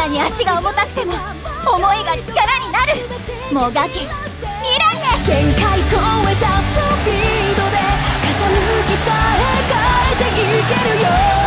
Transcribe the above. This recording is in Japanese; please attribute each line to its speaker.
Speaker 1: なに足が重たくても思いが力になる。もがけ未来へ。
Speaker 2: 限界超えたスピードで風向きさえ変えていけるよ。